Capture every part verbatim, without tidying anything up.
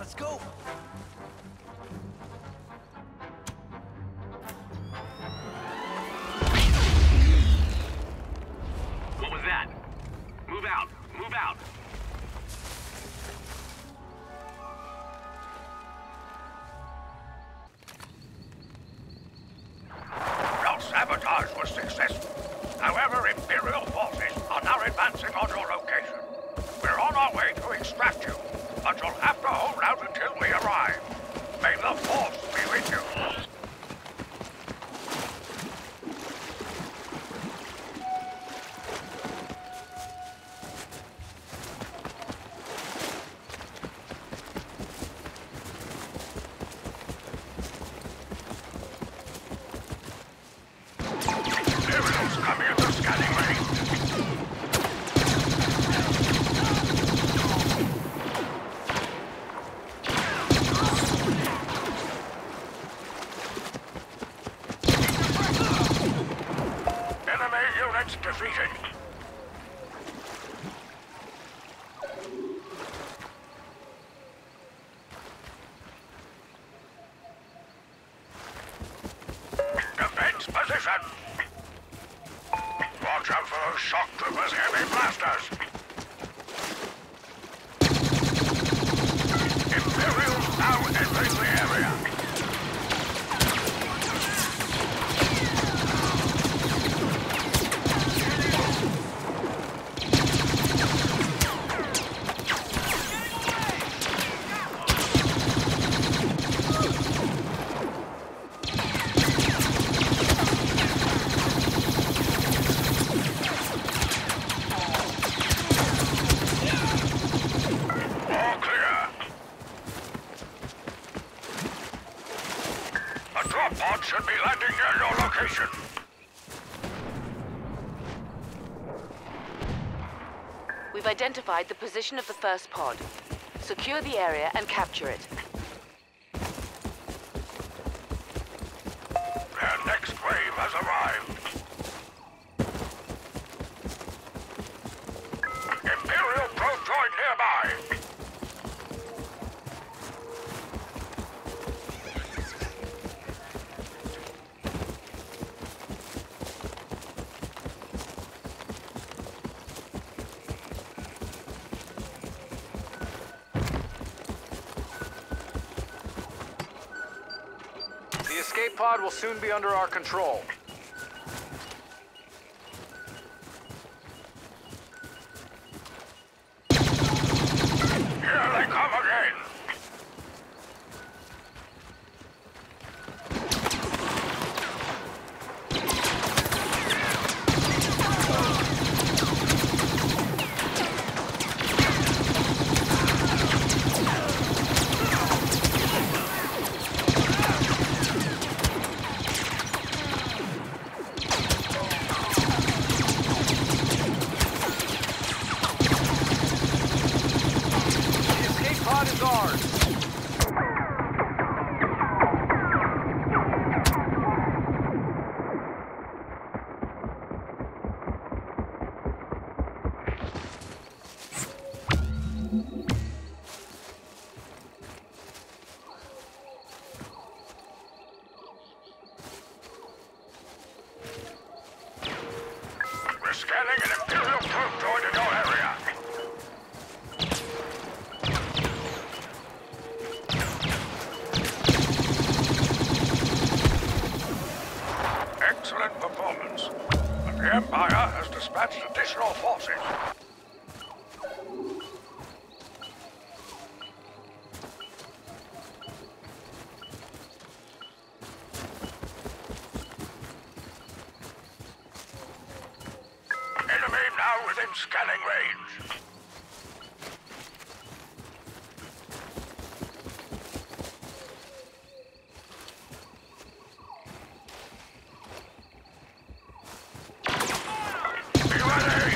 Let's go! What was that? Move out! Move out! Your sabotage was successful. However, Imperial forces are now advancing on your location. We're on our way to extract you, but you'll have to hold out until we arrive. May the Force be with you. Imperials coming into scanning range. Enemy units defeated. Defense position. Watch out for those shock troopers' heavy blasters. Imperials now entering the area. All clear. A drop pod should be landing near your location. We've identified the position of the first pod. Secure the area and capture it. Their next wave has arrived. Imperial probe droid nearby. The escape pod will soon be under our control. Here they come again. The escape pod is ours. We're scanning an Imperial probe droid in your area. Excellent performance. But the Empire has dispatched additional forces. Enemy now within scanning range. Be ready!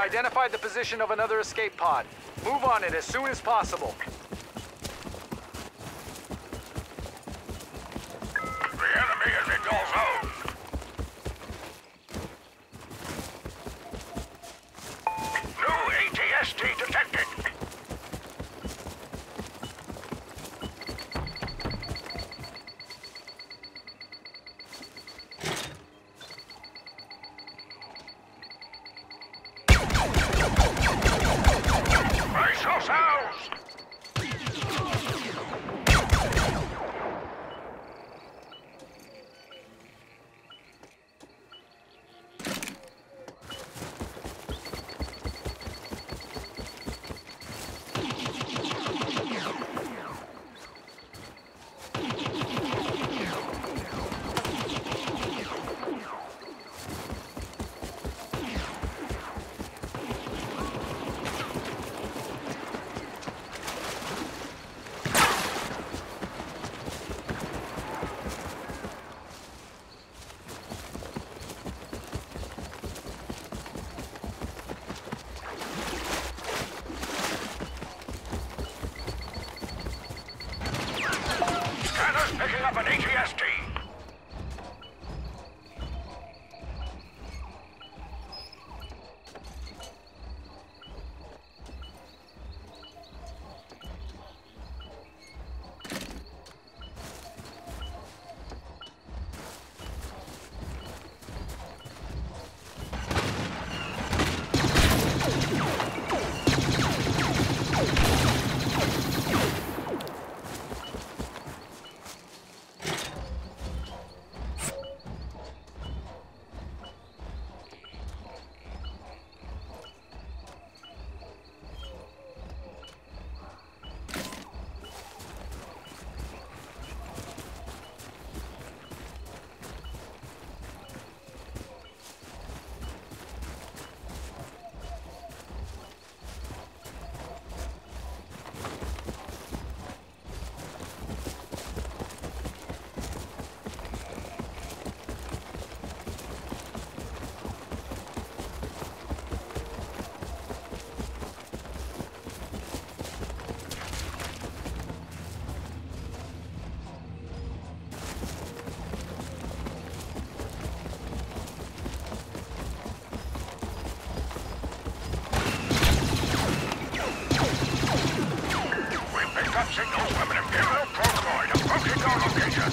identified the position of another escape pod. Move on it as soon as possible. The enemy is in your zone. New A T S T detected. Brace yourselves! Picking up an A T S T. Signals from an Imperial Stormtrooper approaching your location.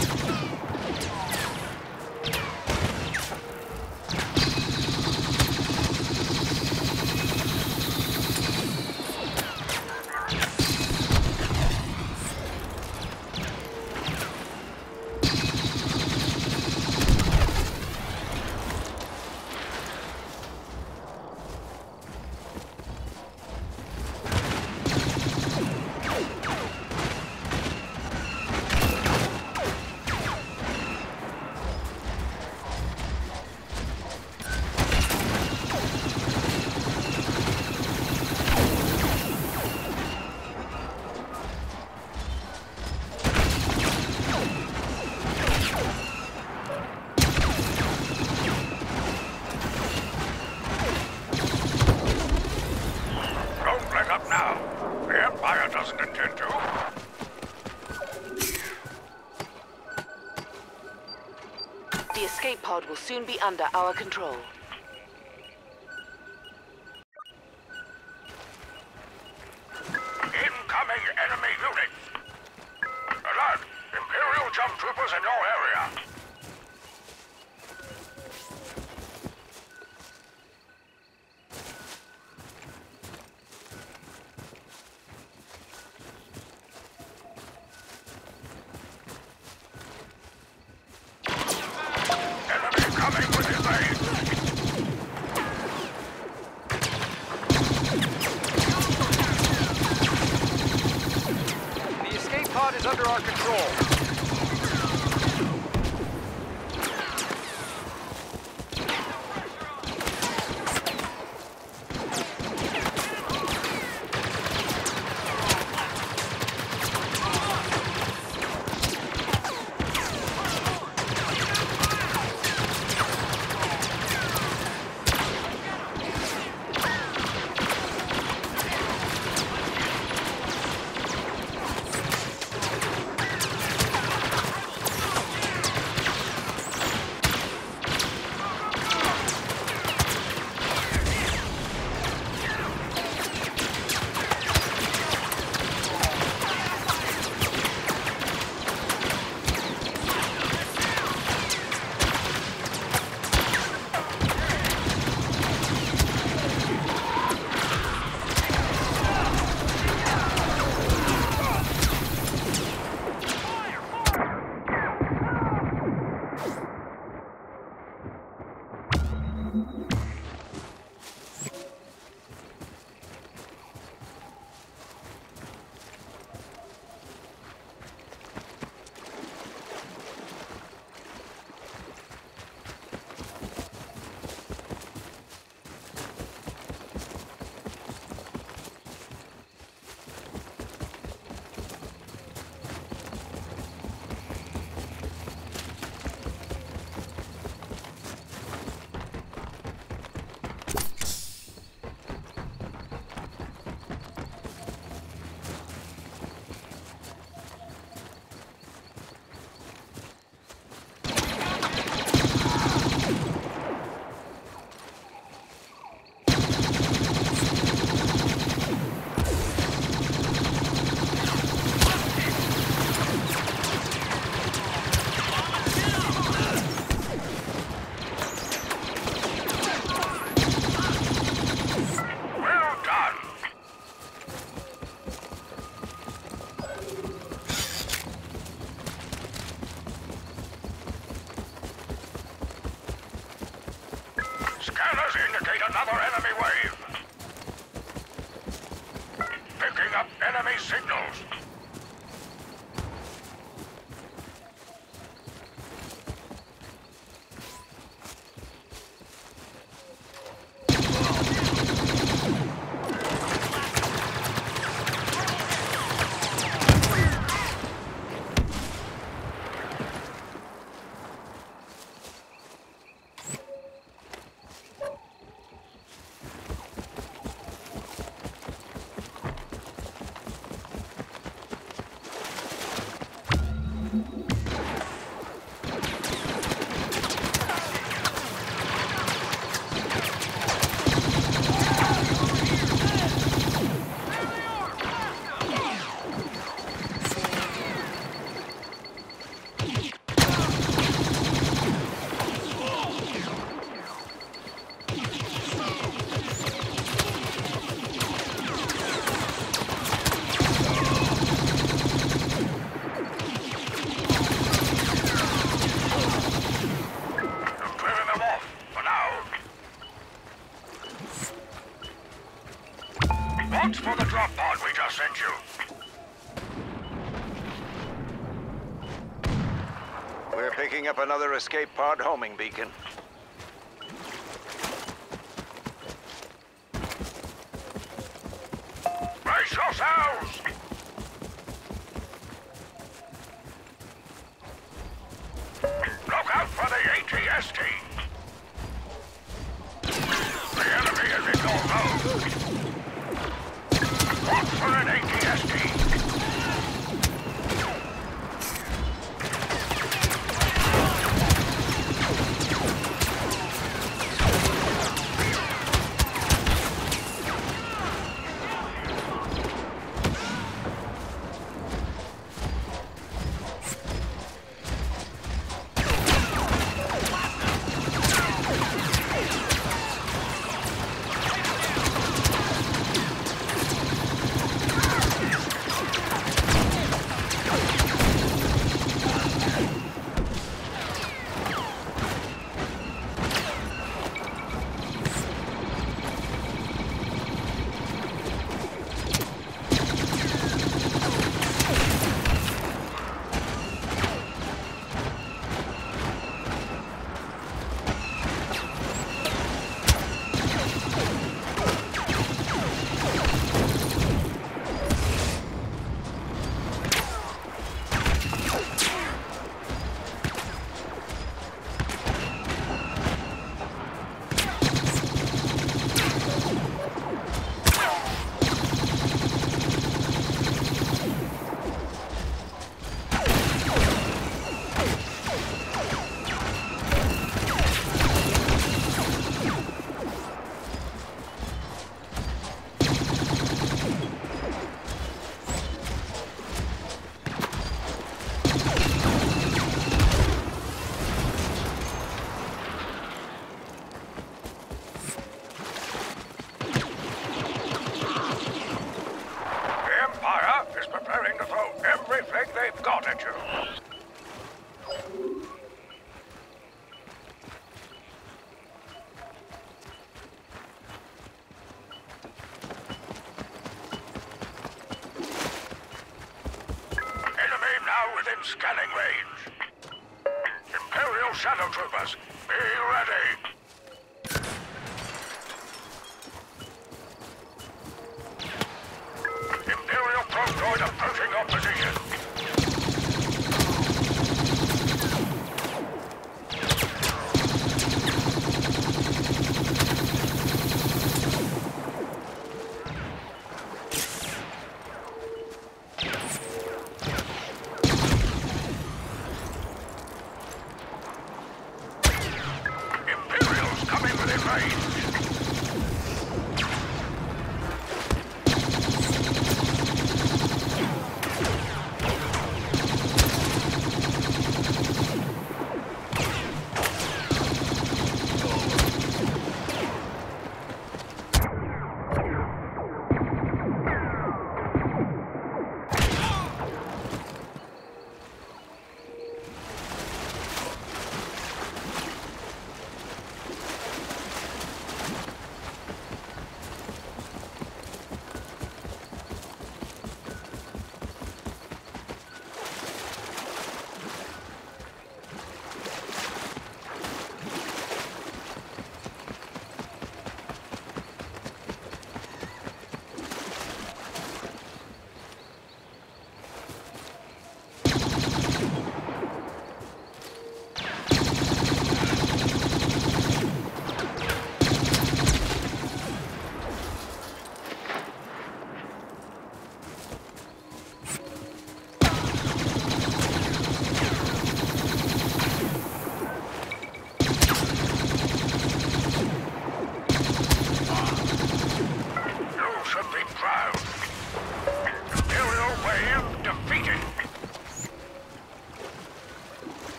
Doesn't intend to. The escape pod will soon be under our control. Incoming enemy units! Alert! Imperial Stormtroopers in your area! Is under our control. Scanners indicate another enemy wave. Picking up enemy signals. Watch for the drop pod we just sent you. We're picking up another escape pod homing beacon. Brace yourselves! Look out for the A T S T! The enemy is in your road! Watch for an A T S T! They've got at you. Enemy now within scanning range. Imperial Shadow Troopers, be ready. Imperial probe droid approaching your position. Imperials coming within range.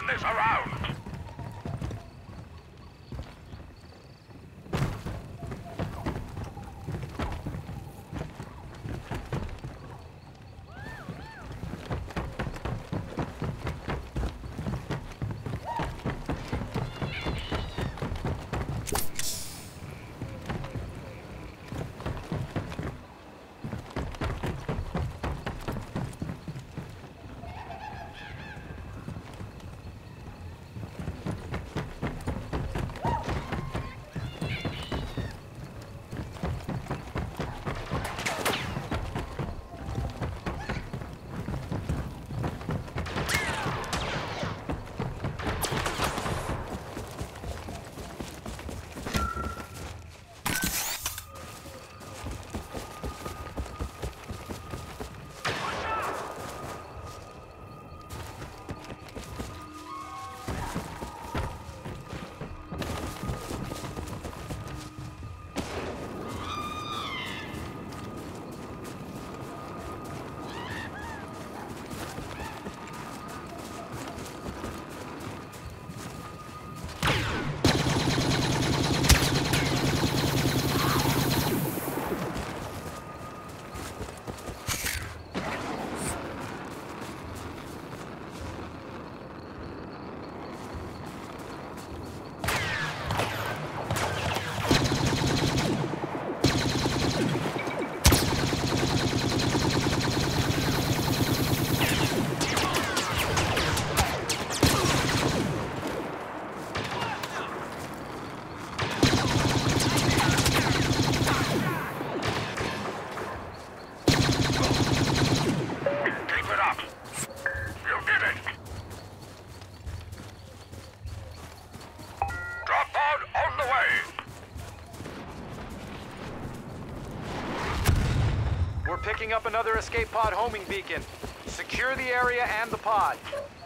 turn this around. Picking up another escape pod homing beacon. Secure the area and the pod.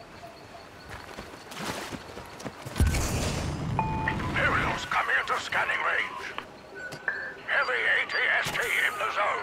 Imperials coming into scanning range. Heavy A T S T in the zone.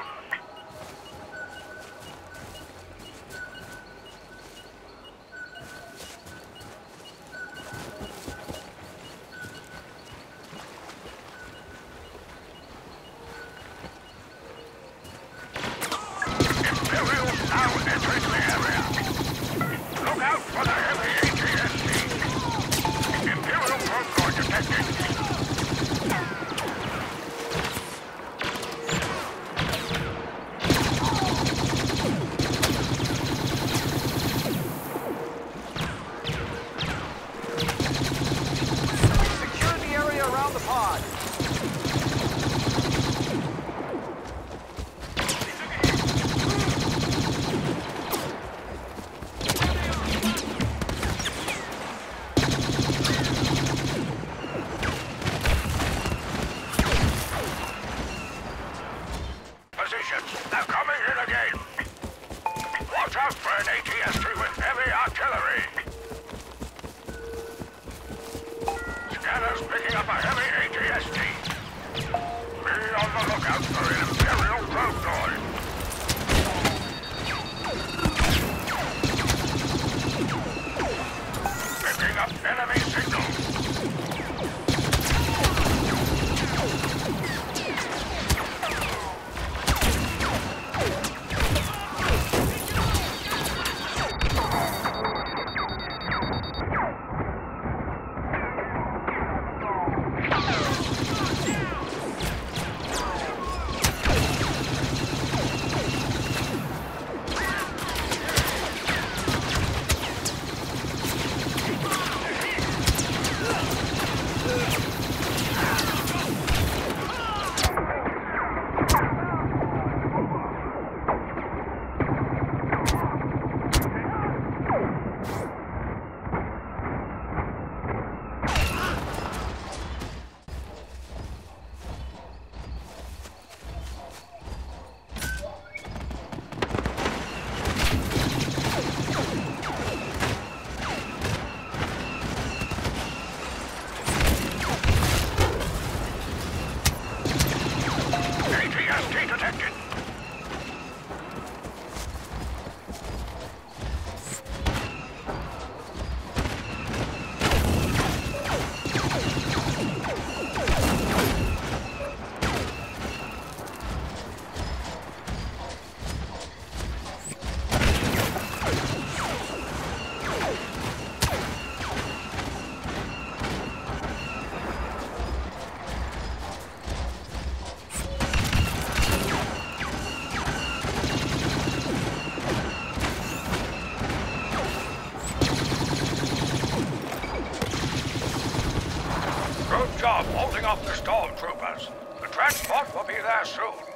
job holding off the stormtroopers. The transport will be there soon.